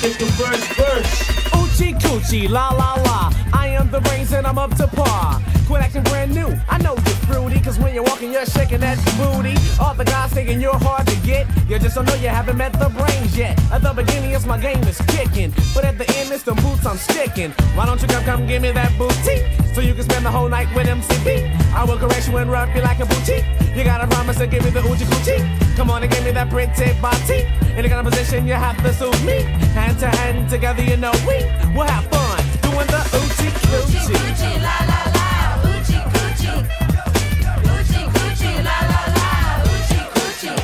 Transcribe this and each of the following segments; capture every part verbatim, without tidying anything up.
It's the first verse. Oochie coochie, la la la. I am the brains and I'm up to par. Quit acting brand new, I know you're fruity, cause when you're walking you're shaking that booty. All the guys thinking you're hard to get, you just don't know you haven't met the brains yet. At the beginning it's my game is kicking, but at the end it's the boots I'm sticking. Why don't you come, come give me that boutique, so you can spend the whole night with M C B. I will caress you and rub you like a boutique. You gotta promise to give me the oochie coochie. Come on and give me that pretty body. In the kind of position you have to suit me. Hand to hand together you know we will have fun doing the oochie coochie. Oochie coochie la la la, oochie coochie. Oochie coochie la la la, oochie coochie.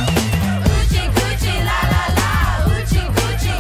Oochie coochie la la la, oochie coochie.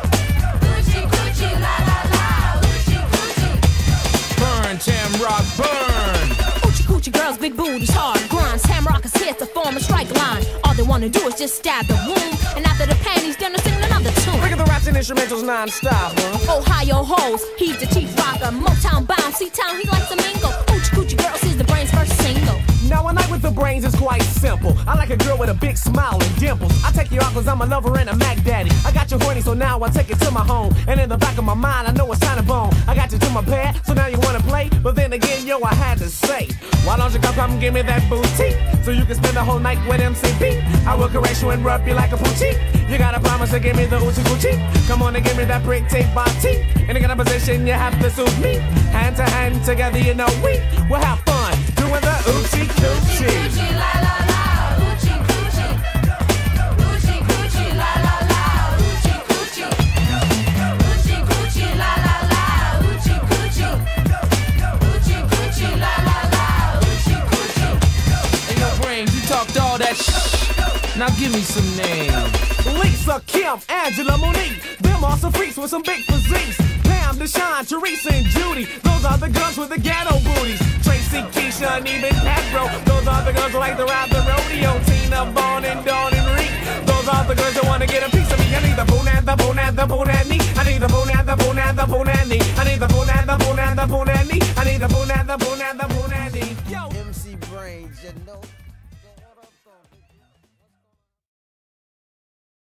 Oochie coochie la la la, oochie coochie. Burn, Tamrock, burn. Oochie coochie girls, big booties, hard grinds. Tamrock is here to form a strike line. All they wanna do is just stab the womb, and after the panties, then they sing another tune. Look at the raps and instrumentals non-stop, huh? Ohio hoes, he's the chief rocker. Motown bound, C-Town, he likes to mingle. Oochie coochie girls is the brain's first single. Now a night with the brains is quite simple. I like a girl with a big smile and dimples. I take you out cause I'm a lover and a Mac daddy. I got you horny so now I take it to my home. And in the back of my mind I know it's time to bone. I got you to my bed so now you wanna play. But then again yo I had to say, why don't you come come and give me that boutique, so you can spend the whole night with M C B. I will caress you and rub you like a poochie. You gotta promise to give me the oochie coochie. Come on and give me that pretty body. In the kind of position you have to suit me. Hand to hand together you know we will have fun doing the oochie coochie. Oochie la la la, oochie coochie. Oochie coochie la la la, oochie coochie. Oochie coochie la la la, oochie coochie. Oochie coochie la la la, oochie coochie. Hey yo brains, you talked all that shh. Now give me some names. Lisa, Kim, Angela, Monique. Them are some freaks with some big physiques. Pam, Deshawn, Teresa, and Judy. Those are the girls with the ghetto booties. Tracy, Keisha, and even Pedro. Those are the girls who like to ride the rodeo. Tina, Vaughn, and Dawn, and Reek. Those are the girls that wanna get a piece of me. I need the boon and the boon and the boon and me. I need the boon and the boon and the boon and me. I need the boon and the boon and the boon and me. I need the boon and the boon and the boon and me. Yo, M C Brains, you know.